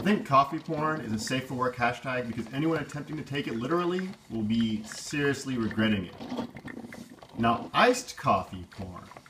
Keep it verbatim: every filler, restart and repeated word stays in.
I think coffee porn is a safe for work hashtag because anyone attempting to take it literally will be seriously regretting it. Now, iced coffee porn